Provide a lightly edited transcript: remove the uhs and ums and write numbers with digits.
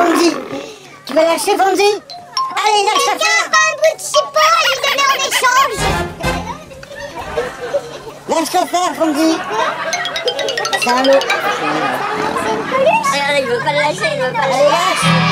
Fondy. Tu vas lâcher Fondy? Allez, lâche ta Quelqu'un pas un bout de chipot à lui donner en échange? Lâche ta faire, Fondy. C'est un lot. C'est une peluche? Regardez, il veut pas le lâcher, il veut pas le Allez, lâcher. lâche.